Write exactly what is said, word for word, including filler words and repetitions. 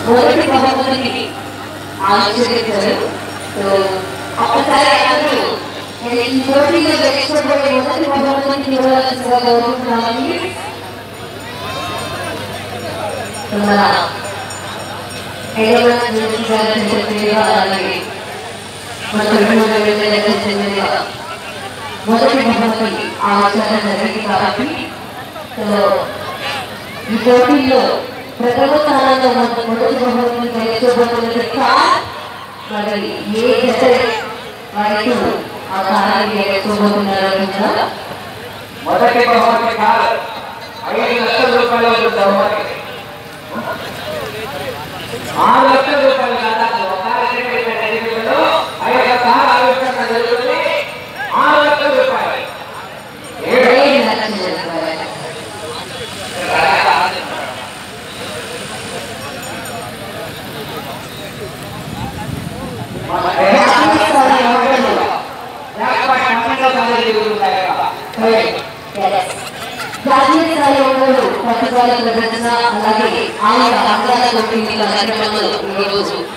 మొదటి బహుమతిని ఆవిష్కరించారు. సో ఒక్కసారి అందరూ ఈ పోటీలో గెలుచుకోబోయే మొదటి బహుమతిని ఇవ్వాల్సిందిగా కోరుకుంటున్నామని మన ఏడవ అలాగే మన చెందిన మొదటి బహుమతి ఆచరణ జరిగింది కాబట్టి ఈ పోటీల్లో ప్రథమ స్థానంలో మొదటి బహుమతిని గెలుచుకోబోతున్న మరి ఏ జత వారికి ఆ స్థానాన్ని గెలుచుకోబోతున్నారో కూడా మొదటి బహుమతి కాదు ఐదు లక్షల రూపాయల బహుమతి ఆరు లక్షల రూపాయలు దాదాపు ఒక ఐదు సార్లు ఆవిష్కరణ జరుగుతుంది. ఆరు లక్షల రూపాయలు ఏడు లక్షల రూపాయలు జాతీయ స్థాయి ప్రతిభాల ప్రదర్శన అలాగే ఆయన అందాల పోటీ కార్యక్రమాలు ఈరోజు